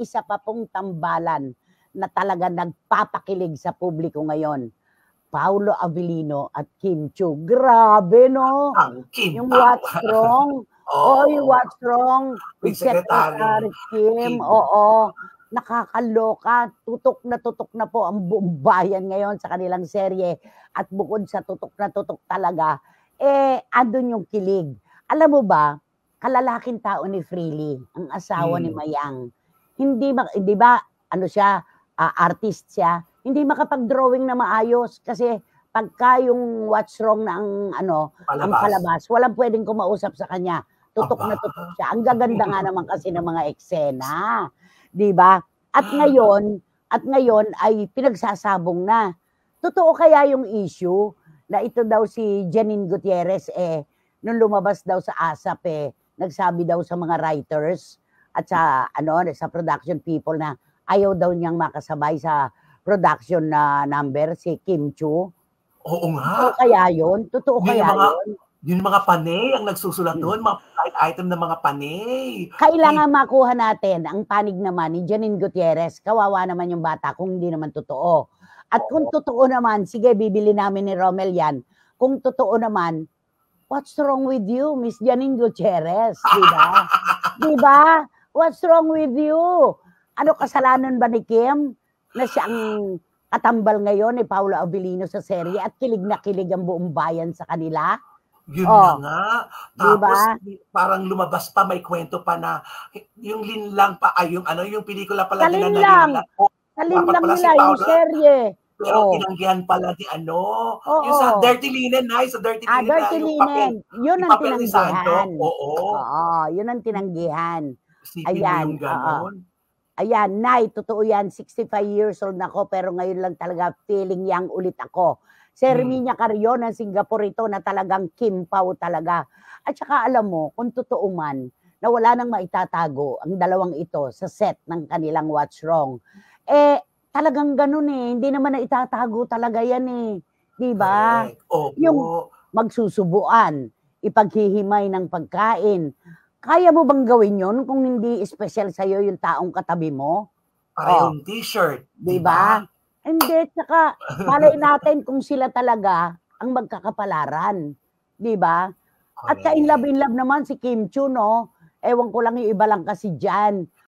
isa pa pong tambalan na talaga nagpapakilig sa publiko ngayon. Paolo Abilino at Kim Chiu. Grabe, no? Yung What's Wrong. Yung What's Wrong with Secretary Kim. Oo. Nakakaloka. Tutok na po ang buong bayan ngayon sa kanilang serye. At bukod sa tutok na tutok talaga, andun yung kilig. Alam mo ba, kalalaking tao ni Freely, ang asawa ni Mayang. Hindi ba, ano siya, artist siya, hindi makapag-drawing na maayos kasi pagka yung What's Wrong na ang palabas, walang pwedeng kumausap sa kanya. Tutok na tutok siya. Ang gaganda nga naman kasi ng mga eksena. 'Di ba? At ngayon ay pinagsasabong na. Totoo kaya yung issue na ito daw si Janine Gutierrez nung lumabas daw sa ASAP nagsabi daw sa mga writers at sa sa production people na ayaw daw niyang makasabay sa production na number si Kim Chiu. Oo nga. Totoo kaya yun? Totoo kaya yun? Yung mga panay ang nagsusulat doon, mga item ng mga panay. Kailangan makuha natin ang panig naman ni Janine Gutierrez. Kawawa naman yung bata kung hindi naman totoo. At kung totoo naman, sige, bibili namin ni Romel yan. Kung totoo naman, what's wrong with you, Miss Janine Gutierrez? Diba? Diba? What's wrong with you? Ano kasalanan ba ni Kim na siyang katambal ngayon ni Paolo Abilino sa serye at kilig na kilig ang buong bayan sa kanila? Yun na nga. Tapos diba? Parang lumabas pa, may kwento pa na yung linlang pa, yung pelikula pala nila na Talinlang nila yung serye. Pero tinanggihan pala di yung sa Dirty Linen, sa Dirty Linen. Dirty Linen. Yun ang tinanggihan. Oo, yun ang tinanggihan. Ayan. Yung ganon. Ayan, Nay, totoo yan, 65 years old na ako, pero ngayon lang talaga feeling young ulit ako. Si Herminia Carrion ng Singapore ito na talagang Kim Pao talaga. At saka alam mo, kung totoo man, na wala nang maitatago ang dalawang ito sa set ng kanilang What's Wrong, talagang ganun hindi naman na itatago talaga yan diba? Yung magsusubuan, ipaghihimay ng pagkain, kaya mo bang gawin yon kung hindi special sa'yo yung taong katabi mo? Parehong t-shirt. Diba? Hindi, tsaka malay natin kung sila talaga ang magkakapalaran. Diba? At ka in love naman si Kim Chiu, no? Ewan ko lang yung iba lang kasi dyan.